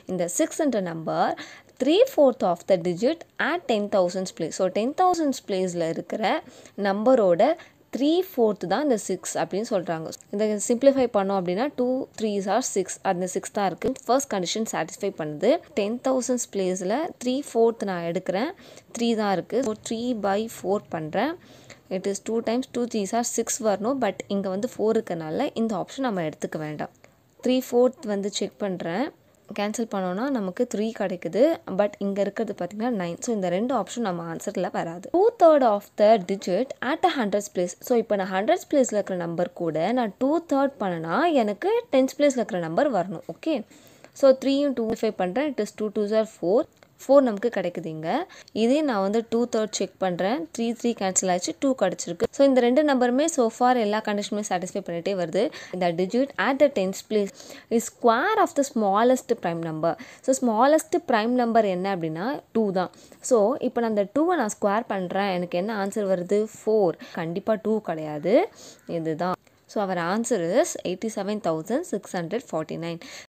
இந்த 6ன்ற number 3/4 of the digit at 10,000s place. So 10,000s பிளேஸில் இருக்கிற நம்பரோட 3/4 தான் இந்த 6 அப்படின்னு சொல்கிறாங்க. இதை சிம்பிளிஃபை பண்ணோம் அப்படின்னா 2 3s are 6, அந்த 6 தான் இருக்குது. ஃபர்ஸ்ட் கண்டிஷன் சாட்டிஸ்ஃபை பண்ணுது. 10,000s பிளேஸில் 3/4 நான் எடுக்கிறேன், 3 தான் இருக்குது. ஸோ 3/4 பண்ணுறேன். It is 2 times 2 3s are 6 வரணும். பட் இங்கே வந்து 4 இருக்கனால இந்த ஆப்ஷன் நம்ம எடுத்துக்க வேண்டாம். 3/4 வந்து செக் பண்ணுறேன். கேன்சல் பண்ணோன்னா நமக்கு 3 கிடைக்குது. பட் இங்கே இருக்கிறது பார்த்திங்கன்னா 9. ஸோ இந்த ரெண்டு ஆப்ஷன் நம்ம ஆன்சரில் வராது. 2/3 of the digit at 100s place. So இப்போ நான் 100s பிளேஸில் இருக்கிற நம்பர் கூட நான் 2/3 பண்ணனா எனக்கு 10s பிளேஸில் இருக்கிற நம்பர் வரணும். ஓகே, ஸோ 3யும் 2 பண்ணுறேன். இட் இஸ் 2 2s are 4 நமக்கு கிடைக்குதுங்க. இதே நான் வந்து 2/3 செக் பண்ணுறேன். 3 கேன்சல் ஆச்சு, 2 கிடச்சிருக்கு. ஸோ இந்த ரெண்டு நம்பருமே சோஃபார் எல்லா கண்டிஷனுமே சாட்டிஸ்ஃபை பண்ணிகிட்டே வருது. இந்த digit at the 10th place is square of the smallest prime number. So smallest prime number என்ன அப்படின்னா 2 தான். ஸோ இப்போ நான் அந்த 2வை நான் ஸ்கொயர் பண்ணுறேன். எனக்கு என்ன ஆன்சர் வருது? 4. கண்டிப்பாக 2 கிடையாது, இதுதான். ஸோ அவர் ஆன்சர் இஸ் 87,649.